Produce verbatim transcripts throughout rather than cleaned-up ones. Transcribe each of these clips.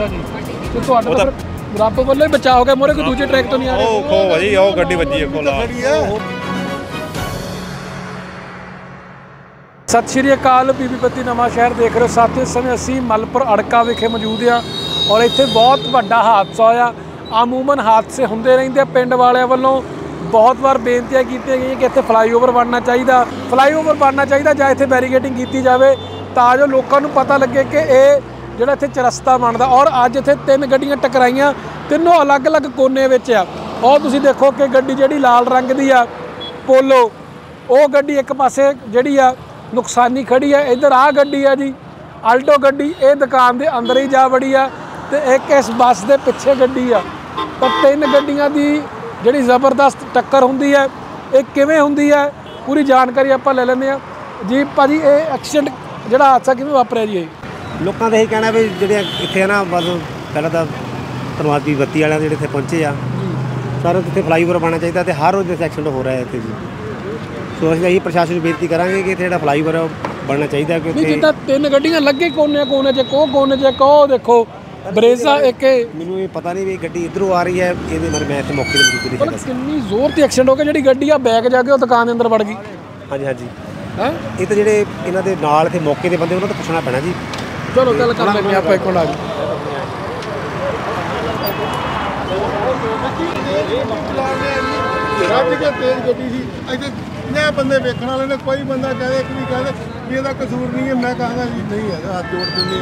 अच्छा जी तो ਤੁਹਾਡਾ ਤਾਂ ਰੱਬ ਵੱਲੋਂ ਹੀ ਬਚਾ ਹੋ ਗਿਆ ਮੋਰੇ ਕੋਈ ਦੂਜੇ ਟਰੈਕ ਤੋਂ ਨਹੀਂ ਆ ਰਹੇ ਉਹ ਖੋ ਭਾਜੀ ਉਹ ਗੱਡੀ ਵੱਜੀ ਹੈ ਕੋਲ ਸਤਿ ਸ਼੍ਰੀ ਅਕਾਲ ਬੀਬੀ ਬੱਤੀ ਨਵਾਂ ਸ਼ਹਿਰ ਦੇਖ ਰਹੇ ਹੋ ਸਾਥੀਓ। ਇਸ ਸਮੇਂ ਅਸੀਂ ਮਲਪੁਰ ਅੜਕਾ ਵਿਖੇ ਮੌਜੂਦ ਹਾਂ ਔਰ ਇੱਥੇ ਬਹੁਤ ਵੱਡਾ ਹਾਦਸਾ ਹੋਇਆ। ਅਮੂਮਨ ਹਾਦਸੇ ਹੁੰਦੇ ਰਹਿੰਦੇ ਆ। ਪਿੰਡ ਵਾਲਿਆਂ ਵੱਲੋਂ ਬਹੁਤ ਵਾਰ ਬੇਨਤੀਆਂ ਕੀਤੀਆਂ ਗਈਆਂ ਕਿ ਇੱਥੇ ਫਲਾਈਓਵਰ ਬਣਨਾ ਚਾਹੀਦਾ ਫਲਾਈਓਵਰ ਬਣਨਾ ਚਾਹੀਦਾ ਜਾਂ ਇੱਥੇ ਬੈਰੀਕੇਡਿੰਗ ਕੀਤੀ ਜਾਵੇ ਤਾਂ ਜੋ ਲੋਕਾਂ ਨੂੰ ਪਤਾ ਲੱਗੇ ਕਿ ਇਹ ਜਿਹੜਾ ਇੱਥੇ ਚਰਸਤਾ ਬਣਦਾ। ਔਰ ਅੱਜ ਇੱਥੇ ਤਿੰਨ ਗੱਡੀਆਂ ਟਕਰਾਈਆਂ, ਤਿੰਨੋਂ ਅਲੱਗ-ਅਲੱਗ ਕੋਨੇ ਵਿੱਚ ਆ। ਉਹ ਤੁਸੀਂ ਦੇਖੋ ਕਿ ਗੱਡੀ ਜਿਹੜੀ ਲਾਲ ਰੰਗ ਦੀ ਆ ਪੋਲੋ, ਉਹ ਗੱਡੀ ਇੱਕ ਪਾਸੇ ਜਿਹੜੀ ਆ ਨੁਕਸਾਨੀ ਖੜੀ ਹੈ। ਇੱਧਰ ਆਹ ਗੱਡੀ ਆ ਜੀ ਆਲਟੋ ਗੱਡੀ, ਇਹ ਦੁਕਾਨ ਦੇ ਅੰਦਰ ਹੀ ਜਾ ਵੜੀ ਆ ਤੇ ਇੱਕ ਇਸ ਬੱਸ ਦੇ ਪਿੱਛੇ ਗੱਡੀ ਆ। ਤਾਂ ਤਿੰਨ ਗੱਡੀਆਂ ਦੀ ਜਿਹੜੀ ਜ਼ਬਰਦਸਤ ਟੱਕਰ ਹੁੰਦੀ ਹੈ, ਇਹ ਕਿਵੇਂ ਹੁੰਦੀ ਹੈ ਪੂਰੀ ਜਾਣਕਾਰੀ ਆਪਾਂ ਲੈ ਲੈਂਦੇ ਹਾਂ ਜੀ। ਭਾਜੀ ਇਹ ਐਕਸੀਡੈਂਟ ਜਿਹੜਾ ਹਾਦਸਾ ਕਿਵੇਂ ਵਾਪਰਿਆ ਜੀ? ਇਹ ਲੋਕਾਂ ਦਾ ਇਹੀ ਕਹਿਣਾ ਵੀ ਜਿਹੜੇ ਇੱਥੇ ਨਾ ਬਸ ਪਹਿਲਾਂ ਤਾਂ ਧੰਨਵਾਦ ਵੀ ਬੱਤੀ ਵਾਲਿਆਂ ਦੇ ਜਿਹੜੇ ਇੱਥੇ ਪਹੁੰਚੇ ਆ ਸਾਰਾ ਇੱਥੇ ਫਲਾਈਓਵਰ ਬਣਨਾ ਚਾਹੀਦਾ ਤੇ ਹਰ ਰੋਜ਼ ਐਕਸੀਡੈਂਟ ਹੋ ਰਿਹਾ ਇੱਥੇ ਜੀ। ਸੋ ਅਸੀਂ ਇਹੀ ਪ੍ਰਸ਼ਾਸਨ ਨੂੰ ਬੇਨਤੀ ਕਰਾਂਗੇ ਕਿ ਇੱਥੇ ਜਿਹੜਾ ਫਲਾਈਓਵਰ ਬਣਨਾ ਚਾਹੀਦਾ ਕਿ ਨਹੀਂ ਜਿੱਦਾਂ ਤਿੰਨ ਗੱਡੀਆਂ ਲੱਗੇ ਕੋਨੇ ਕੋਨੇ 'ਚ ਕੋ ਕੋਨੇ 'ਚ ਕੋ ਦੇਖੋ ਬਰੇਜ਼ਾ ਇੱਕ ਮੈਨੂੰ ਇਹ ਪਤਾ ਨਹੀਂ ਵੀ ਗੱਡੀ ਇੱਧਰੋਂ ਆ ਰਹੀ ਹੈ ਇਹਦੇ ਬਾਰੇ ਮੈਂ ਇੱਥੇ ਮੌਕੇ 'ਤੇ ਮੌਜੂਦ ਨਹੀਂ ਸੀ। ਕਿੰਨੀ ਜ਼ੋਰ ਤੇ ਐਕਸੀਡੈਂਟ ਹੋ ਗਿਆ ਜਿਹੜੀ ਗੱਡੀ ਆ ਬੈਕ ਜਾ ਕੇ ਉਹ ਦੁਕਾਨ ਦੇ ਅੰਦਰ ਵੜ ਗਈ। ਹਾਂਜੀ ਹਾਂਜੀ ਹੈ ਇਹ ਤਾਂ ਜਿਹੜੇ ਇਹਨਾਂ ਦੇ ਨਾਲ ਇੱਥੇ ਮੌਕੇ ਦੇ ਬੰਦੇ ਉਹਨਾਂ ਤੋਂ ਪੁੱਛਣਾ ਪੈਣਾ ਜੀ। ਚਲੋ ਗੱਲ ਕਰ ਲੈਂਦੇ ਆਪਾਂ ਇੱਕ ਮਿੰਟ ਆ ਜੀ। ਰੱਜ ਕੇ ਤੇਜ਼ ਗੱਡੀ ਸੀ ਇੱਥੇ ਪੰਜਾਹ ਬੰਦੇ ਵੇਖਣ ਵਾਲੇ ਨੇ, ਕੋਈ ਬੰਦਾ ਕਹਦੇ ਕਿ ਵੀ ਕਹਦੇ ਵੀ ਇਹਦਾ ਕਸੂਰ ਨਹੀਂ ਹੈ। ਮੈਂ ਕਹਾਂਗਾ ਜੀ ਨਹੀਂ ਹੈਗਾ, ਹੱਥ ਜੋੜ ਦਿੰਦੇ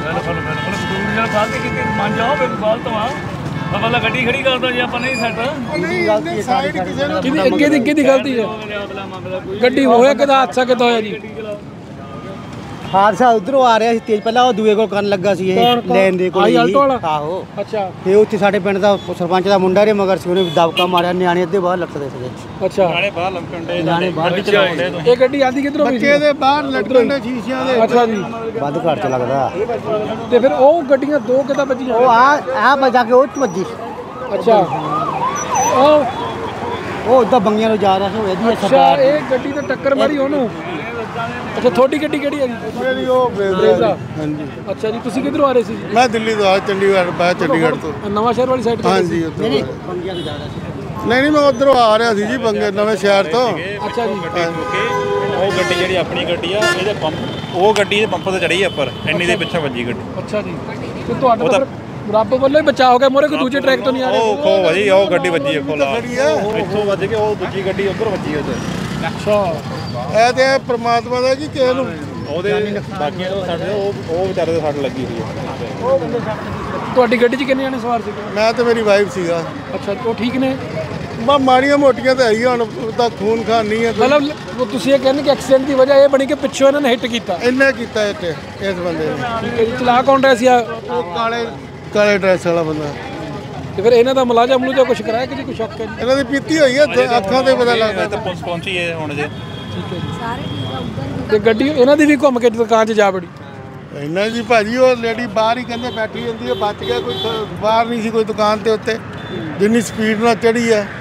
ਮੰਨ ਜਾਓ ਫਿਰ ਗਲਤ ਵਾ ਮਤਲਬ ਗੱਡੀ ਖੜੀ ਕਰਦਾ ਜੇ ਆਪਾਂ ਨਹੀਂ ਸੈੱਟ ਨਹੀਂ ਸਾਈਡ ਕਿਸੇ ਨੂੰ ਕਿਹਦੀ ਅੱਗੇ ਦੀ ਕਿਹਦੀ ਗਲਤੀ ਹੈ? ਗੱਡੀ ਹੋਇਆ ਕਿਦਾ ਹਾਦਸਾ ਕਿਦਾ ਹੋਇਆ ਜੀ? ਹਾਦਸਾ ਉਧਰੋਂ ਆ ਰਿਹਾ ਸੀ ਤੇਜ਼, ਪਹਿਲਾਂ ਉਹ ਦੂਏ ਕੋਲ ਕਰਨ ਲੱਗਾ ਸੀ ਇਹ ਲੈਣ ਦੇ ਕੋਲ। ਆਹੋ ਅੱਛਾ ਤੇ ਉੱਥੇ ਸਾਡੇ ਪਿੰਡ ਦਾ ਸਰਪੰਚ ਦਾ ਮੁੰਡਾ ਰੇ ਮਗਰ ਸੀ, ਉਹਨੇ ਦਬਕਾ ਮਾਰਿਆ, ਨਿਆਣੇ ਅੱਧੇ ਬਾਹਰ ਲਟਕਦੇ ਸੀਗੇ। ਅੱਛਾ ਨਾਲੇ ਬਾਹਰ ਲੰਕਣ ਦੇ ਨਿਆਣੇ ਬਾਹਰ ਇਹ ਗੱਡੀ ਆਂਦੀ ਕਿਧਰੋਂ ਵੀ ਬੱਚੇ ਦੇ ਬਾਹਰ ਲਟਕਣ ਦੇ ਸ਼ੀਸ਼ਿਆਂ ਦੇ। ਅੱਛਾ ਜੀ ਵੱਧ ਘੱਟ ਚ ਲੱਗਦਾ। ਤੇ ਫਿਰ ਉਹ ਗੱਡੀਆਂ ਦੋ ਕਿੱਦਾਂ ਵੱਜੀਆਂ? ਉਹ ਆ ਆ ਵਜਾ ਕੇ ਉਹ ਚ ਵੱਜੀ। ਅੱਛਾ ਉਹ ਉਹ ਉਦਾਂ ਬੰਗੀਆਂ ਨੂੰ ਜਾ ਰਿਹਾ ਸੀ, ਇਹਦੀ ਅੱਛਾ ਇਹ ਗੱਡੀ ਤੇ ਟੱਕਰ ਮਾਰੀ ਉਹਨੂੰ। ਅੱਛਾ ਤੁਹਾਡੀ ਗੱਡੀ ਕਿਹੜੀ ਹੈ ਜੀ? ਮੇਰੀ ਉਹ ਬਰੇਜ਼ਾ। ਹਾਂਜੀ ਅੱਛਾ ਜੀ ਤੁਸੀਂ ਕਿੱਧਰੋਂ ਆ ਰਹੇ ਸੀ ਜੀ? ਮੈਂ ਦਿੱਲੀ ਤੋਂ ਆ, ਚੰਡੀਗੜ੍ਹ ਬਾਹਰ ਚੰਡੀਗੜ੍ਹ ਤੋਂ। ਨਵਾਂ ਸ਼ਹਿਰ ਵਾਲੀ ਸਾਈਡ ਤੋਂ? ਹਾਂਜੀ ਉੱਧਰੋਂ। ਨਹੀਂ ਬੰਗੀਆਂ ਨੂੰ ਜਾ ਰਿਹਾ ਸੀ। ਨਹੀਂ ਨਹੀਂ ਮੈਂ ਉੱਧਰੋਂ ਆ ਰਿਹਾ ਸੀ ਜੀ ਬੰਗੇ ਨਵੇਂ ਸ਼ਹਿਰ ਤੋਂ। ਅੱਛਾ ਜੀ ਉਹ ਗੱਡੀ ਜਿਹੜੀ ਆਪਣੀ ਗੱਡੀ ਆ ਇਹਦੇ ਪੰਪ ਉਹ ਗੱਡੀ ਦੇ ਪੰਪ ਤੇ ਚੜੀ ਆ ਉੱਪਰ ਇੰਨੀ ਦੇ ਪਿੱਛੇ ਵੱਜੀ ਗੱਡੀ। ਅੱਛਾ ਜੀ ਤੇ ਤੁਹਾਡਾ ਤਾਂ ਰੱਬ ਵੱਲੋਂ ਹੀ ਬਚਾ ਹੋ ਗਿਆ ਮੋਰੇ ਕੋਈ ਦੂਜੇ ਟਰੈਕ ਤੋਂ ਨਹੀਂ ਆ ਰਹੇ? ਉਹ ਖੋ ਭਾਜੀ ਉਹ ਗੱਡੀ ਵੱਜੀ ਹੈ ਕੋਲ ਇੱਥੋਂ ਵੱਜ ਕੇ ਉਹ ਦੂਜੀ ਗੱਡੀ ਉੱਧਰ ਵੱਜੀ ਉਹਦੇ। ਅੱਛਾ ਇਹ ਤੇ ਪ੍ਰਮਾਤਮਾ ਦਾ ਜੀ ਕਿਸੇ ਨੂੰ ਉਹਦੇ ਬਾਕੀਆਂ ਨੂੰ ਸਾਡੇ ਉਹ ਉਹ ਵਿਚਾਰੇ ਦੇ ਸੱਟ ਲੱਗੀ ਹੋਈ ਹੈ। ਤੁਹਾਡੀ ਗੱਡੀ 'ਚ ਕਿੰਨੇ ਜਣੇ ਸਵਾਰ ਸੀ? ਮੈਂ ਤੇ ਮੇਰੀ ਵਾਈਫ ਸੀਗਾ। ਅੱਛਾ ਉਹ ਠੀਕ ਨੇ? ਬਾ ਮਾੜੀਆਂ ਮੋਟੀਆਂ ਤਾਂ ਹੈਗੀਆਂ, ਹੁਣ ਉਹਦਾ ਖੂਨ ਖਾਨ ਨਹੀਂ ਹੈ। ਮਤਲਬ ਤੁਸੀਂ ਇਹ ਕਹਿੰਦੇ ਕਿ ਐਕਸੀਡੈਂਟ ਦੀ ਵਜ੍ਹਾ ਇਹ ਬਣੀ ਕਿ ਪਿੱਛੋਂ ਇਹਨਾਂ ਨੇ ਹਿੱਟ ਕੀਤਾ? ਇੰਨੇ ਕੀਤਾ ਇੱਥੇ ਇਸ ਬੰਦੇ ਨੇ। ਠੀਕ ਹੈ ਜੀ ਚਲਾ ਕੌਣ ਰਿਹਾ ਸੀ ਆ? ਉਹ ਕਾਲੇ ਕਾਲੇ ਡਰੈਸ ਵਾਲਾ ਬੰਦਾ। ਤੇ ਫਿਰ ਇਹਨਾਂ ਦਾ ਮੁਲਾਜ਼ਮ ਨੂੰ ਜਾਂ ਕੁਝ ਕਰਾਇਆ ਕਿ ਜੀ ਕੋਈ ਸ਼ੱਕ ਹੈ ਜੀ? ਇਹਨਾਂ ਦੀ ਪੀਤੀ ਹੋਈ ਹੈ, ਅੱਖਾਂ ਤੇ ਪਤਾ ਲੱਗਦਾ। ਤਾਂ ਪੁਲਿਸ ਪਹੁੰਚੀ ਹੈ ਹੁਣ ਜੇ। ਠੀਕ ਹੈ ਜੀ ਤੇ ਗੱਡੀ ਇਹਨਾਂ ਦੀ ਵੀ ਘੁੰਮ ਕੇ ਦੁਕਾਨ 'ਚ ਜਾ ਵੜੀ? ਇੰਨਾ ਜੀ ਭਾਜੀ ਉਹ ਲੇਡੀ ਬਾਹਰ ਹੀ ਕਹਿੰਦੇ ਬੈਠੀ ਜਾਂਦੀ ਹੈ, ਬਚ ਗਿਆ। ਕੋਈ ਬਾਹਰ ਨਹੀਂ ਸੀ ਕੋਈ ਦੁਕਾਨ ਤੇ ਉੱਤੇ, ਜਿੰਨੀ ਸਪੀਡ ਨਾਲ ਚੜੀ ਹੈ।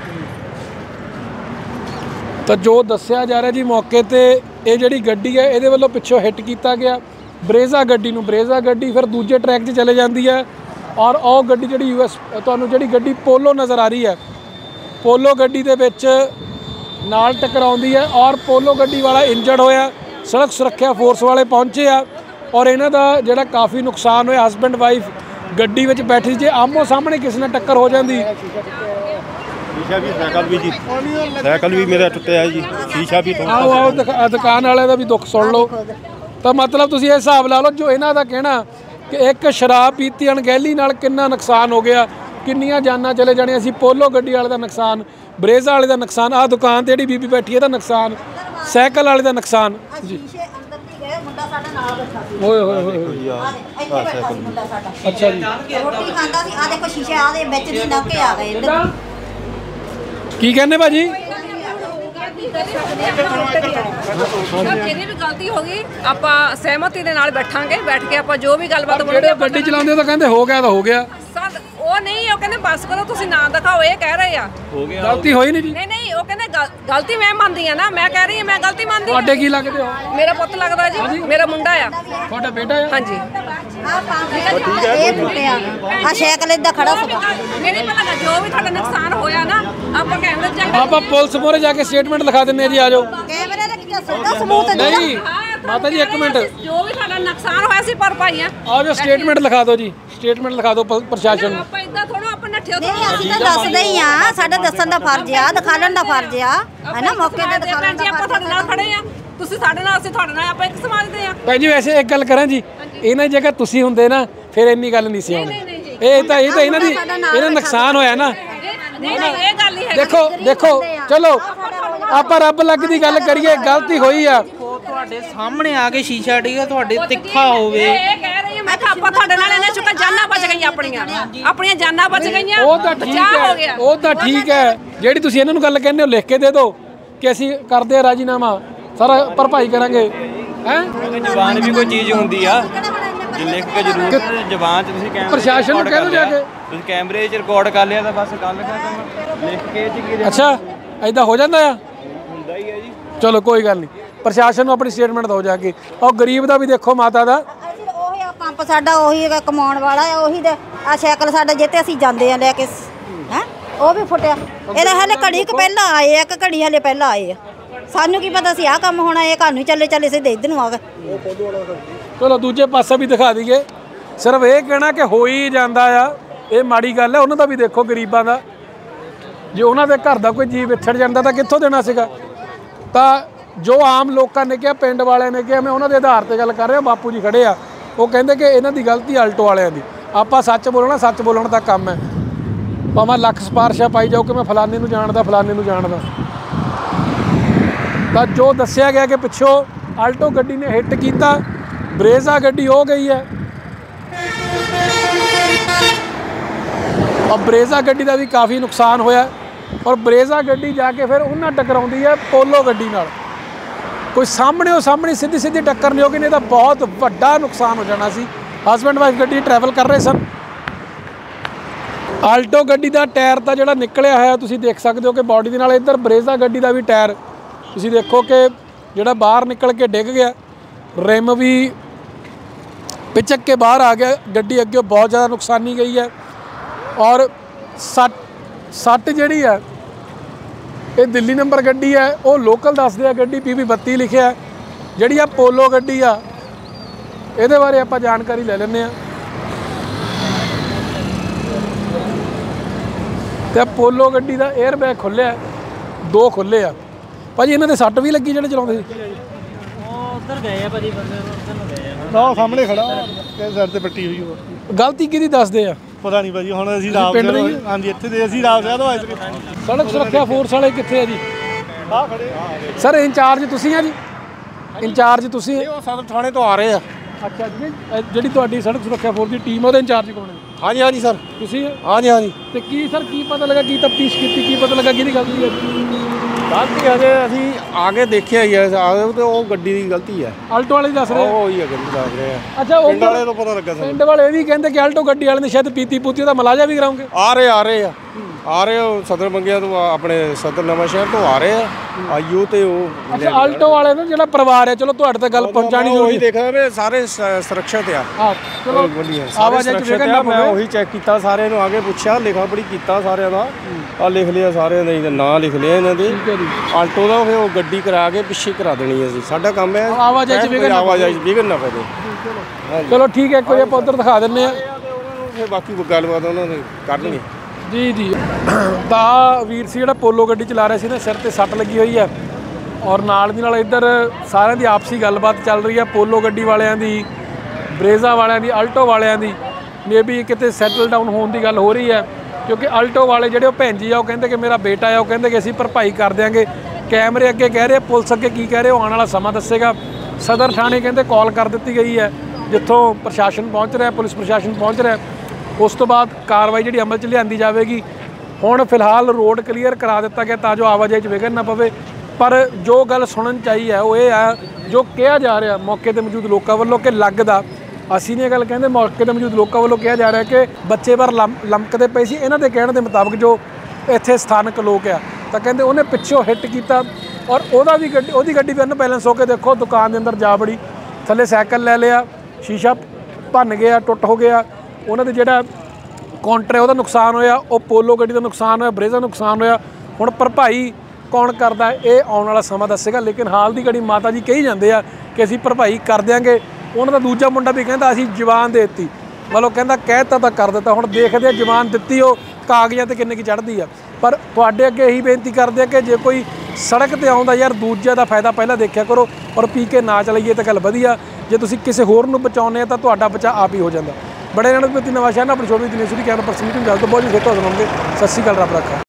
ਤਾਂ ਜੋ ਦੱਸਿਆ ਜਾ ਰਿਹਾ ਜੀ ਮੌਕੇ ਤੇ ਇਹ ਜਿਹੜੀ ਗੱਡੀ ਹੈ ਇਹਦੇ ਵੱਲੋਂ ਪਿੱਛੋਂ ਹਿੱਟ ਕੀਤਾ ਗਿਆ ਬਰੇਜ਼ਾ ਗੱਡੀ ਨੂੰ। ਬਰੇਜ਼ਾ ਗੱਡੀ ਫਿਰ ਦੂਜੇ ਟਰੈਕ 'ਚ ਚਲੇ ਜਾਂਦੀ ਹੈ ਔਰ ਉਹ ਗੱਡੀ ਜਿਹੜੀ ਯੂ ਐਸ ਤੁਹਾਨੂੰ ਜਿਹੜੀ ਗੱਡੀ ਪੋਲੋ ਨਜ਼ਰ ਆ ਰਹੀ ਹੈ, ਪੋਲੋ ਗੱਡੀ ਦੇ ਵਿੱਚ ਨਾਲ ਟਕਰਾਉਂਦੀ ਹੈ ਔਰ ਪੋਲੋ ਗੱਡੀ ਵਾਲਾ ਇੰਜਰਡ ਹੋਇਆ। ਸੜਕ ਸੁਰੱਖਿਆ ਫੋਰਸ ਵਾਲੇ ਪਹੁੰਚੇ ਆ ਔਰ ਇਹਨਾਂ ਦਾ ਜਿਹੜਾ ਕਾਫੀ ਨੁਕਸਾਨ ਹੋਇਆ। ਹਸਬੈਂਡ ਵਾਈਫ ਗੱਡੀ ਵਿੱਚ ਬੈਠੀ, ਜੇ ਆਮੋ ਸਾਹਮਣੇ ਕਿਸੇ ਨਾਲ ਟੱਕਰ ਹੋ ਜਾਂਦੀ। ਸ਼ੀਸ਼ਾ ਵੀ ਸਾਈਕਲ ਵੀ ਜੀ ਸਾਈਕਲ ਵੀ ਮੇਰਾ ਟੁੱਟਿਆ ਜੀ, ਸ਼ੀਸ਼ਾ ਵੀ। ਆਓ ਆਓ ਦੁਕਾਨ ਵਾਲਿਆਂ ਦਾ ਵੀ ਦੁੱਖ ਸੁਣ ਲਓ। ਤਾਂ ਮਤਲਬ ਤੁਸੀਂ ਇਹ ਹਿਸਾਬ ਲਾ ਲਓ ਜੋ ਇਹਨਾਂ ਦਾ ਕਹਿਣਾ ਕਿ ਇੱਕ ਸ਼ਰਾਬ ਪੀਤੀ ਅਣਗਹਿਲੀ ਨਾਲ ਕਿੰਨਾ ਨੁਕਸਾਨ ਹੋ ਗਿਆ, ਕਿੰਨੀਆਂ ਜਾਨਾਂ ਚਲੇ ਜਾਣੀਆਂ ਸੀ। ਪੋਲੋ ਗੱਡੀ ਵਾਲੇ ਦਾ ਨੁਕਸਾਨ, ਬਰੇਜ਼ਾ ਵਾਲੇ ਦਾ ਨੁਕਸਾਨ, ਆਹ ਦੁਕਾਨ ਤੇ ਜਿਹੜੀ ਬੀਬੀ ਬੈਠੀ ਇਹਦਾ ਨੁਕਸਾਨ, ਸਾਈਕਲ ਵਾਲੇ ਦਾ ਨੁਕਸਾਨ ਜੀ। ਮੁੰਡਾ ਸਾਡਾ ਨਾਲ ਬੈਠਾ ਸੀ। ਓਏ ਹੋਏ ਹੋਏ ਹੋਏ ਇੱਥੇ ਬੈਠਾ ਸੀ ਮੁੰਡਾ ਸਾਡਾ। ਅੱਛਾ ਜੀ ਰੋਟੀ ਖਾਂਦਾ ਸੀ। ਆ ਦੇਖੋ ਸ਼ੀਸ਼ੇ ਆ ਦੇ ਵਿੱਚ ਦੀ ਲੰਘ ਕੇ ਆ ਗਏ ਇੱਧਰ। ਕੀ ਕਹਿੰਦੇ ਭਾਜੀ? ਜਿਹੜੀ ਵੀ ਗਲਤੀ ਹੋ ਗਈ ਆਪਾਂ ਸਹਿਮਤੀ ਦੇ ਨਾਲ ਬੈਠਾਂਗੇ, ਬੈਠ ਕੇ ਆਪਾਂ ਜੋ ਵੀ ਗੱਲਬਾਤ ਜਿਹੜੇ ਗੱਡੀ ਚਲਾਉਂਦੇ ਤਾਂ ਕਹਿੰਦੇ ਹੋ ਗਿਆ ਤਾਂ ਹੋ ਗਿਆ। ਉਹ ਨਹੀਂ, ਉਹ ਕਹਿੰਦੇ ਬਸ ਕਰੋ ਤੁਸੀਂ ਨਾ ਦਿਖਾਓ, ਇਹ ਕਹਿ ਰਹੇ ਆ ਗਲਤੀ ਹੋਈ ਨਹੀਂ ਜੀ। ਨਹੀਂ ਨਹੀਂ ਉਹ ਕਹਿੰਦੇ ਗਲਤੀ ਮੈਂ ਮੰਨਦੀ ਆ ਨਾ, ਮੈਂ ਕਹਿ ਰਹੀ ਹਾਂ ਮੈਂ ਗਲਤੀ ਮੰਨਦੀ। ਤੁਹਾਡੇ ਕੀ ਲੱਗਦੇ ਹੋ? ਮੇਰਾ ਪੁੱਤ ਲੱਗਦਾ ਜੀ, ਮੇਰਾ ਮੁੰਡਾ ਆ। ਤੁਹਾਡਾ ਬੇਟਾ ਆ? ਹਾਂਜੀ। ਇਹ ਫੁੱਟਿਆ ਆ ਸਾਈਕਲ ਏਦਾਂ ਖੜਾ ਸੀਗਾ। ਮੇਰੇ ਪਹਿਲਾਂ ਜੋ ਵੀ ਤੁਹਾਡਾ ਨੁਕਸਾਨ ਹੋਇਆ ਨਾ ਆਪਾਂ ਕੈਮਰੇ ਚੈੱਕ ਆਪਾਂ ਪੁਲਿਸ ਮੋਰੇ ਜਾ ਕੇ ਸਟੇਟਮੈਂਟ ਲਿਖਾ ਦਿੰਨੇ ਜੀ, ਆ ਜਾਓ। ਕੈਮਰੇ ਦਾ ਕਿੱਦਾਂ ਸਿੱਧਾ ਸਬੂਤ ਦੇ ਨਹੀਂ ਮਾਤਾ ਜੀ ਇੱਕ ਮਿੰਟ, ਜੋ ਵੀ ਤੁਹਾਡਾ ਨੁਕਸਾਨ ਹੋਇਆ ਸੀ ਭਰਪਾਈ ਆ। ਆ ਜਾਓ ਸਟੇਟਮੈਂਟ ਲਿਖਾ ਦਿਓ ਜੀ, ਸਟੇਟਮੈਂਟ ਲਿਖਾ ਦਿਓ ਪ- ਪ੍ਰਸ਼ਾਸਨ ਨੂੰ। ਆਪਾਂ ਇਦਾਂ ਥੋੜਾ ਆਪਾਂ ਨੱਠੇ ਨਹੀਂ ਅਸੀਂ ਤਾਂ ਦੱਸਦੇ ਹੀ ਆ, ਸਾਡਾ ਦੱਸਣ ਦਾ ਫਰਜ਼ ਆ, ਦਿਖਾਉਣ ਦਾ ਫਰਜ਼ ਆ, ਹੈਨਾ ਮੌਕੇ ਤੇ ਦਿਖਾਉਣ ਦਾ ਆਪਾਂ ਤੁਹਾਡੇ ਨਾਲ ਖੜੇ ਆ, ਤੁਸੀਂ ਸਾਡੇ ਨਾਲ, ਅਸੀਂ ਤੁਹਾਡੇ ਨਾਲ, ਆਪਾਂ ਇੱਕ ਸਮਾਜਦੇ ਆ। ਭਾਈ ਜੀ ਵੈਸੇ ਇੱਕ ਗੱਲ ਕਰਾਂ ਜੀ, ਇਹਨਾਂ ਦੀ ਜਗ੍ਹਾ ਤੁਸੀਂ ਹੁੰਦੇ ਨਾ ਫਿਰ ਇੰਨੀ ਗੱਲ ਨਹੀਂ ਸੀ ਆਉਣੀ। ਇਹ ਤਾਂ ਇਹ ਤਾਂ ਇਹਨਾਂ ਦੀ ਇਹਨਾਂ ਨੁਕਸਾਨ ਹੋਇਆ ਨਾ। ਨਹੀਂ ਨਹੀਂ ਇਹ ਗੱਲ ਨਹੀਂ ਹੈ। ਦੇਖੋ ਦੇਖੋ ਚਲੋ ਆਪਾਂ ਰੱਬ ਲੱਗ ਦੀ ਗੱਲ ਕਰੀਏ, ਗਲਤੀ ਹੋਈ ਆ। ਤੁਹਾਡੇ ਸਾਹਮਣੇ ਆ ਕੇ ਸ਼ੀਸ਼ਾ ਡਿੱਗਾ, ਤੁਹਾਡੇ ਤਿੱਖਾ ਹੋਵੇ। ਇਹ ਕਹਿ ਰਹੀ ਹਾਂ ਮੈਂ ਕਿ ਆਪਾਂ ਤੁਹਾਡੇ ਨਾਲ ਇਹਨਾਂ ਚੁੱਕਾ ਜਾਨਾਂ ਬਚ ਗਈਆਂ, ਆਪਣੀਆਂ ਆਪਣੀਆਂ ਜਾਨਾਂ ਬਚ ਗਈਆਂ। ਉਹ ਤਾਂ ਠੀਕ ਹੈ, ਉਹ ਤਾਂ ਠੀਕ ਹੈ। ਜਿਹੜੀ ਤੁਸੀਂ ਇਹਨਾਂ ਨੂੰ ਗੱਲ ਕਹਿੰਦੇ ਹੋ ਲਿਖ ਕੇ ਦੇ ਦਿਓ ਕਿ ਅਸੀਂ ਕਰਦੇ ਆ ਰਾਜੀਨਾਮਾ, ਸਾਰਾ ਭਰਪਾਈ ਕਰਾਂਗੇ। ਹੈ ਜ਼ਬਾਨ ਵੀ ਕੋਈ ਚੀਜ਼ ਹੁੰਦੀ ਆ, ਜੇ ਲਿਖ ਕੇ ਜ਼ਰੂਰ ਜ਼ਬਾਨ 'ਚ ਤੁਸੀਂ ਕੈਮਰੇ ਪ੍ਰਸ਼ਾਸਨ ਨੂੰ ਕਹਿ ਦਿਓ ਜਾ ਕੇ, ਤੁਸੀਂ ਕੈਮਰੇ 'ਚ ਰਿਕਾਰਡ ਕਰ ਲਿਆ ਤਾਂ ਬਸ ਗੱਲ ਖਤਮ। ਲਿਖ ਕੇ 'ਚ ਕੀ ਅੱਛਾ ਐਦਾਂ ਹੋ ਜਾਂਦਾ ਆ। ਹੁੰਦਾ ਹੀ ਹੈ ਜੀ। ਚਲੋ ਕੋਈ ਗੱਲ ਨਹੀਂ, ਪ੍ਰਸ਼ਾਸਨ ਨੂੰ ਆਪਣੀ ਸਟੇਟਮੈਂਟ ਦਿਓ ਜਾ ਕੇ। ਉਹ ਗਰੀਬ ਦਾ ਵੀ ਦੇਖੋ, ਮਾਤਾ ਦਾ ਅਸੀਂ ਉਹੀ ਆ ਪੰਪ ਸਾਡਾ ਉਹੀ ਹੈਗਾ ਕਮਾਉਣ ਵਾਲਾ ਆ, ਉਹੀ ਦੇ ਆ ਸਾਈਕਲ ਸਾਡਾ ਜਿੱਤੇ ਅਸੀਂ ਜਾਂਦੇ ਆ ਲੈ ਕੇ, ਹੈ ਉਹ ਵੀ ਫੁੱਟਿਆ। ਇਹਦਾ ਹਲੇ ਘੜੀ ਕੁ ਪਹਿਲਾਂ ਆਏ ਆ, ਇੱਕ ਘੜੀ ਹਲੇ ਪਹਿਲਾਂ ਆਏ ਆ, ਸਾਨੂੰ ਕੀ ਪਤਾ ਸੀ ਆਹ ਕੰਮ ਹੋਣਾ। ਇਹ ਘਰ ਨੂੰ ਚੱਲੇ ਚੱਲੇ ਸਿੱਧੇ ਇੱਧਰ ਨੂੰ ਆ ਗਏ। ਚਲੋ ਦੂਜੇ ਪਾਸੇ ਵੀ ਦਿਖਾ ਦਈਏ। ਸਿਰਫ ਇਹ ਕਹਿਣਾ ਕਿ ਹੋ ਹੀ ਜਾਂਦਾ ਆ, ਇਹ ਮਾੜੀ ਗੱਲ ਹੈ। ਉਹਨਾਂ ਦਾ ਵੀ ਦੇਖੋ ਗਰੀਬਾਂ ਦਾ, ਜੇ ਉਹਨਾਂ ਦੇ ਘਰ ਦਾ ਕੋਈ ਜੀਵ ਵਿਛੜ ਜਾਂਦਾ ਤਾਂ ਕਿੱਥੋਂ ਦੇਣਾ ਸੀਗਾ। ਤਾਂ ਜੋ ਆਮ ਲੋਕਾਂ ਨੇ ਕਿਹਾ, ਪਿੰਡ ਵਾਲਿਆਂ ਨੇ ਕਿਹਾ, ਮੈਂ ਉਹਨਾਂ ਦੇ ਆਧਾਰ ਤੇ ਗੱਲ ਕਰ ਰਿਹਾ। ਬਾਪੂ ਜੀ ਖੜੇ ਆ, ਉਹ ਕਹਿੰਦੇ ਕਿ ਇਹਨਾਂ ਦੀ ਗਲਤੀ ਆਲਟੋ ਵਾਲਿਆਂ ਦੀ। ਆਪਾਂ ਸੱਚ ਬੋਲਣਾ, ਸੱਚ ਬੋਲਣ ਦਾ ਕੰਮ ਹੈ। ਭਾਵੇਂ ਲੱਖ ਸਿਫਾਰਿਸ਼ਾਂ ਪਾਈ ਜਾਓ ਕਿ ਮੈਂ ਫਲਾਣੇ ਨੂੰ ਜਾਣਦਾ, ਫਲਾਣੇ ਨੂੰ ਜਾਣਦਾ। ਤਾਂ ਜੋ ਦੱਸਿਆ ਗਿਆ ਕਿ ਪਿੱਛੋਂ ਆਲਟੋ ਗੱਡੀ ਨੇ ਹਿੱਟ ਕੀਤਾ, ਬਰੇਜ਼ਾ ਗੱਡੀ ਹੋ ਗਈ ਹੈ। ਔਰ ਬਰੇਜ਼ਾ ਗੱਡੀ ਦਾ ਵੀ ਕਾਫੀ ਨੁਕਸਾਨ ਹੋਇਆ। ਔਰ ਬਰੇਜ਼ਾ ਗੱਡੀ ਜਾ ਕੇ ਫਿਰ ਉਹਨਾਂ ਟਕਰਾਉਂਦੀ ਹੈ ਪੋਲੋ ਗੱਡੀ ਨਾਲ। ਕੋਈ ਸਾਹਮਣੇ ਉਹ ਸਾਹਮਣੇ ਸਿੱਧੀ ਸਿੱਧੀ ਟੱਕਰ ਨਹੀਂ ਹੋਗੀ, ਨਹੀਂ ਤਾਂ ਬਹੁਤ ਵੱਡਾ ਨੁਕਸਾਨ ਹੋ ਜਾਣਾ ਸੀ। ਹਸਬੈਂਡ ਵਾਈਫ ਗੱਡੀ ਟਰੈਵਲ ਕਰ ਰਹੇ ਸਨ। ਆਲਟੋ ਗੱਡੀ ਦਾ ਟਾਇਰ ਤਾਂ ਜਿਹੜਾ ਨਿਕਲਿਆ ਹੋਇਆ ਤੁਸੀਂ ਦੇਖ ਸਕਦੇ ਹੋ ਕਿ ਬਾਡੀ ਦੇ ਨਾਲ। ਇੱਧਰ ਬਰੇਜ਼ਾ ਗੱਡੀ ਦਾ ਵੀ ਟਾਇਰ ਤੁਸੀਂ ਦੇਖੋ ਕਿ ਜਿਹੜਾ ਬਾਹਰ ਨਿਕਲ ਕੇ ਡਿੱਗ ਗਿਆ। ਰਿਮ ਵੀ ਪਿਚਕ ਕੇ ਬਾਹਰ ਆ ਗਿਆ। ਗੱਡੀ ਅੱਗੇ ਬਹੁਤ ਜ਼ਿਆਦਾ ਨੁਕਸਾਨੀ ਗਈ ਹੈ। ਔਰ ਸੱਟ ਸੱਟ ਜਿਹੜੀ ਹੈ ਇਹ ਦਿੱਲੀ ਨੰਬਰ ਗੱਡੀ ਹੈ, ਉਹ ਲੋਕਲ ਦੱਸਦੇ ਆ ਗੱਡੀ ਪੀ ਵੀ ਬੱਤੀ ਲਿਖਿਆ। ਜਿਹੜੀ ਆ ਪੋਲੋ ਗੱਡੀ ਆ, ਇਹਦੇ ਬਾਰੇ ਆਪਾਂ ਜਾਣਕਾਰੀ ਲੈ ਲੈਂਦੇ ਆ। ਤੇ ਪੋਲੋ ਗੱਡੀ ਦਾ 에ਅਰ ਬੈਗ ਖੁੱਲਿਆ, ਦੋ ਖੁੱਲੇ ਆ। ਭਾਜੀ ਇਹਨਾਂ ਦੇ ਸੱਟ ਵੀ ਲੱਗੀ ਜਿਹੜੇ ਚਲਾਉਂਦੇ ਸੀ? ਉਹ ਉੱਧਰ ਗਏ ਆ ਭਾਜੀ, ਬੰਦੇ ਉੱਧਰ ਨੂੰ ਗਏ ਆ। ਨਾ ਸਾਹਮਣੇ ਖੜਾ ਤੇ ਸਿਰ ਤੇ ਪੱਟੀ ਹੋਈ ਹੋ। ਗਲਤੀ ਕਿਹਦੀ ਦੱਸਦੇ ਆ? ਪਤਾ ਨਹੀਂ ਭਾਜੀ, ਹੁਣ ਅਸੀਂ ਰਾਤ ਪਿੰਡ ਦੇ ਹੀ? ਹਾਂਜੀ ਇੱਥੇ ਦੇ ਅਸੀਂ ਰਾਤ ਤੋਂ ਆਏ ਸੀ। ਸੜਕ ਸੁਰੱਖਿਆ ਫੋਰਸ ਵਾਲੇ ਕਿੱਥੇ ਆ ਜੀ? ਆ ਖੜੇ ਸਰ ਇੰਚਾਰਜ ਤੁਸੀਂ ਆ ਜੀ? ਇੰਚਾਰਜ ਤੁਸੀਂ? ਉਹ ਸਦਰ ਥਾਣੇ ਤੋਂ ਆ ਰਹੇ ਆ। ਅੱਛਾ ਜੀ, ਇਹ ਜਿਹੜੀ ਤੁਹਾਡੀ ਸੜਕ ਸੁਰੱਖਿਆ ਫੋਰਸ ਦੀ ਟੀਮ ਉਹਦੇ ਇੰਚਾਰਜ ਕੌਣ ਹੈ? ਹਾਂਜੀ ਹਾਂਜੀ ਸਰ, ਤੁਸੀਂ? ਹਾਂਜੀ ਹਾਂਜੀ। ਤੇ ਕੀ ਸਰ ਕੀ ਪਤਾ ਲੱਗਾ, ਕੀ ਤਫਤੀਸ਼ ਕੀਤੀ, ਕੀ ਪਤਾ ਲੱਗਾ ਕਿਹਦੀ ਗਲਤੀ ਹੈ? ਗਲਤੀ ਹਜੇ ਅਸੀਂ ਆ ਕੇ ਦੇਖਿਆ ਹੀ ਹੈ, ਆ ਕੇ ਤੇ ਉਹ ਗੱਡੀ ਦੀ ਗਲਤੀ ਹੈ। ਆਲਟੋ ਵਾਲੇ ਦੱਸ ਰਹੇ ਆ? ਉਹ ਹੀ ਹੈ ਗੱਡੀ ਦੱਸ ਰਹੇ ਆ। ਅੱਛਾ ਪਿੰਡ ਵਾਲੇ ਉਹ ਤੋਂ ਪਤਾ ਲੱਗਾ ਸਾਨੂੰ। ਪਿੰਡ ਵਾਲੇ ਇਹ ਵੀ ਕਹਿੰਦੇ ਕਿ ਆਲਟੋ ਗੱਡੀ ਵਾਲੇ ਨੇ ਸ਼ਾਇਦ ਪੀਤੀ ਪੂਤੀ ਉਹਦਾ ਮਲਾਜਾ ਵੀ ਕਰਾਉਂਗੇ। ਆ ਰਹੇ ਆ ਰਹੇ ਆ ਆ ਰਹੇ ਉਹ ਸਦਰ ਬੰਗਿਆ ਤੋਂ, ਆਪਣੇ ਸਦਰ ਨਵਾਂ ਸ਼ਹਿਰ ਤੋਂ ਆ ਰਹੇ ਆ ਆਈਓ ਤੇ ਉਹ। ਅੱਛਾ ਆਲਟੋ ਵਾਲੇ ਨੇ ਜਿਹੜਾ ਪਰਿਵਾਰ ਹੈ, ਚਲੋ ਤੁਹਾਡੇ ਤੱਕ ਗੱਲ ਪਹੁੰਚਾਣੀ ਉਹੀ ਜ਼ਰੂਰੀ ਦੇਖ ਰਿਹਾ ਵੀ ਸਾਰੇ ਸ- ਸੁਰੱਖਿਅਤ ਆ। ਹਾਂ ਚਲੋ ਆਵਾਜਾਈ ਚ ਵੇਖਣ ਨਾ ਮੈਂ ਪਵੇ। ਉਹੀ ਚੈੱਕ ਕੀਤਾ, ਸਾਰਿਆਂ ਨੂੰ ਆ ਕੇ ਪੁੱਛਿਆ, ਲਿਖਾ ਪੜੀ ਕੀਤਾ ਸਾਰਿਆਂ ਦਾ। ਆ ਲਿਖ ਲਿਆ ਸਾਰਿਆਂ ਦਾ, ਨਾਂ ਲਿਖ ਲਿਆ ਇਹਨਾਂ ਦੇ। ਠੀਕ ਹੈ ਜੀ। ਆਲਟੋ ਦਾ ਫਿਰ ਉਹ ਗੱਡੀ ਕਰਾ ਕੇ ਪਿੱਛੇ ਕਰਾ ਦੇਣੀ ਅਸੀਂ, ਸਾਡਾ ਕੰਮ ਹੈ ਆਵਾਜਾਈ ਚ ਵਿਘਨ ਨਾ ਪਵੇ। ਆਵਾਜਾਈ ਚ ਵਿਘਨ ਨਾ ਪਵੇ। ਚਲੋ ਠੀਕ ਹੈ, ਕੋਈ ਆਪਾਂ ਉੱਧਰ ਦਿਖਾ ਦਿੰਨੇ ਆ। ਫਿਰ ਬਾਕੀ ਗੱਲਬਾਤ ਉਹਨਾਂ ਨੇ ਕਰਨਗੇ। ਜੀ ਜੀ ਤਾਂ ਵੀਰ ਸੀ ਜਿਹੜਾ ਪੋਲੋ ਗੱਡੀ ਚਲਾ ਰਿਹਾ ਸੀ ਨਾ, ਸਿਰ ਤੇ ਸੱਟ ਲੱਗੀ ਹੋਈ ਹੈ। ਔਰ ਨਾਲ ਦੀ ਨਾਲ ਇੱਧਰ ਸਾਰਿਆਂ ਦੀ ਆਪਸੀ ਗੱਲਬਾਤ ਚੱਲ ਰਹੀ ਹੈ। ਪੋਲੋ ਗੱਡੀ ਵਾਲਿਆਂ ਦੀ, ਬਰੇਜ਼ਾ ਵਾਲਿਆਂ ਦੀ, ਆਲਟੋ ਵਾਲਿਆਂ ਦੀ ਮੇ ਵੀ ਕਿਤੇ ਸੈਟਲ ਡਾਊਨ ਹੋਣ ਦੀ ਗੱਲ ਹੋ ਰਹੀ ਹੈ। ਕਿਉਂਕਿ ਆਲਟੋ ਵਾਲੇ ਜਿਹੜੇ ਉਹ ਭੈਣ ਜੀ ਆ, ਉਹ ਕਹਿੰਦੇ ਕਿ ਮੇਰਾ ਬੇਟਾ ਆ, ਉਹ ਕਹਿੰਦੇ ਕਿ ਅਸੀਂ ਭਰਪਾਈ ਕਰ ਦਿਆਂਗੇ। ਕੈਮਰੇ ਅੱਗੇ ਕਹਿ ਰਹੇ, ਪੁਲਿਸ ਅੱਗੇ ਕੀ ਕਹਿ ਰਹੇ ਉਹ ਆਉਣ ਵਾਲਾ ਸਮਾਂ ਦੱਸੇਗਾ। ਸਦਰ ਥਾਣੇ ਕਹਿੰਦੇ ਕਾਲ ਕਰ ਦਿੱਤੀ ਗਈ ਹੈ, ਜਿੱਥੋਂ ਪ੍ਰਸ਼ਾਸਨ ਪਹੁੰਚ ਰਿਹਾ, ਪੁਲਿਸ ਪ੍ਰਸ਼ਾਸਨ ਪਹੁੰਚ ਰਿਹਾ। ਉਸ ਤੋਂ ਬਾਅਦ ਕਾਰਵਾਈ ਜਿਹੜੀ ਅਮਲ 'ਚ ਲਿਆਂਦੀ ਜਾਵੇਗੀ। ਹੁਣ ਫਿਲਹਾਲ ਰੋਡ ਕਲੀਅਰ ਕਰਾ ਦਿੱਤਾ ਗਿਆ ਤਾਂ ਜੋ ਆਵਾਜਾਈ 'ਚ ਵਿਘਨ ਨਾ ਪਵੇ। ਪਰ ਜੋ ਗੱਲ ਸੁਣਨ ਚਾਹੀ ਹੈ ਉਹ ਇਹ ਹੈ, ਜੋ ਕਿਹਾ ਜਾ ਰਿਹਾ ਮੌਕੇ ਤੇ ਮੌਜੂਦ ਲੋਕਾਂ ਵੱਲੋਂ ਕਿ ਲੱਗਦਾ, ਅਸੀਂ ਨਹੀਂ ਇਹ ਗੱਲ ਕਹਿੰਦੇ, ਮੌਕੇ ਤੇ ਮੌਜੂਦ ਲੋਕਾਂ ਵੱਲੋਂ ਕਿਹਾ ਜਾ ਰਿਹਾ ਕਿ ਬੱਚੇ ਪਰ ਲੰਮਕਦੇ ਪਏ ਸੀ। ਇਹਨਾਂ ਦੇ ਕਹਿਣ ਦੇ ਮੁਤਾਬਕ ਜੋ ਇੱਥੇ ਸਥਾਨਕ ਲੋਕ ਆ, ਤਾਂ ਕਹਿੰਦੇ ਉਹਨੇ ਪਿੱਛੋਂ ਹਿੱਟ ਕੀਤਾ ਔਰ ਉਹਦਾ ਵੀ ਗੱਡੀ ਉਹਦੀ ਗੱਡੀ ਵੀ ਅਨਬੈਲੈਂਸ ਹੋ ਕੇ ਦੇਖੋ ਦੁਕਾਨ ਦੇ ਅੰਦਰ ਜਾ ਬੜੀ, ਥੱਲੇ ਸਾਈਕਲ ਲੈ ਲਿਆ, ਸ਼ੀਸ਼ਾ ਭੰਨ ਗਿਆ, ਟੁੱਟ ਹੋ ਗਿਆ। ਉਹਨਾਂ ਦੇ ਜਿਹੜਾ ਕਾਊਂਟਰ ਹੈ ਉਹਦਾ ਨੁਕਸਾਨ ਹੋਇਆ, ਉਹ ਪੋਲੋ ਗੱਡੀ ਦਾ ਨੁਕਸਾਨ ਹੋਇਆ, ਬਰੇਜ਼ਾ ਨੁਕਸਾਨ ਹੋਇਆ। ਹੁਣ ਭਰਪਾਈ ਕੌਣ ਕਰਦਾ ਇਹ ਆਉਣ ਵਾਲਾ ਸਮਾਂ ਦੱਸੇਗਾ। ਲੇਕਿਨ ਹਾਲ ਦੀ ਘੜੀ ਮਾਤਾ ਜੀ ਕਹੀ ਜਾਂਦੇ ਆ ਕਿ ਅਸੀਂ ਭਰਪਾਈ ਕਰ ਦਿਆਂਗੇ। ਉਹਨਾਂ ਦਾ ਦੂਜਾ ਮੁੰਡਾ ਵੀ ਕਹਿੰਦਾ ਅਸੀਂ ਜਵਾਨ ਦੇ ਦਿੱਤੀ, ਮਤਲਬ ਕਹਿੰਦਾ ਕਹਿਤਾ ਤਾਂ ਕਰ ਦਿੱਤਾ। ਹੁਣ ਦੇਖਦੇ ਆ ਜਵਾਨ ਦਿੱਤੀ ਉਹ ਕਾਗਜ਼ਾਂ ਤੇ ਕਿੰਨੇ ਕੀ ਚੜ੍ਹਦੀ ਆ। ਪਰ ਤੁਹਾਡੇ ਅੱਗੇ ਇਹੀ ਬੇਨਤੀ ਕਰਦੇ ਆ ਕਿ ਜੇ ਕੋਈ ਸੜਕ ਤੇ ਆਉਂਦਾ ਯਾਰ ਦੂਜਿਆਂ ਦਾ ਫਾਇਦਾ ਪਹਿਲਾਂ ਦੇਖਿਆ ਕਰੋ ਔਰ ਪੀ ਕੇ ਨਾ ਚਲਾਈਏ ਤਾਂ ਗੱਲ ਵਧੀਆ। ਜੇ ਤੁਸੀਂ ਕਿਸੇ ਹੋਰ ਨੂੰ ਬਚਾਉਂਦੇ ਆ ਤਾਂ ਤੁਹਾਡਾ ਬਚਾਅ ਆਪ ਹੀ ਹੋ ਜਾਂਦਾ। ਬੜੇ ਰਣਪਤੀ ਨਵਾਂ ਸ਼ਹਿਰ ਨਾਲ ਆਪਣੀ ਛੋਟੀ ਜਿਹੀ ਦਿਨੇਸ਼ਵਰੀ ਕੈਮਰਾ ਪਰਸਨ ਮੀਟਿੰਗ ਗੱਲ ਤੋਂ ਬਹੁਤ ਹੀ ਖੇਤੋਂ ਸੁਣਾਉਂਦੇ। ਸਤਿ ਸ਼੍ਰੀ ਅਕਾਲ, ਰੱਬ ਰੱਖਾ।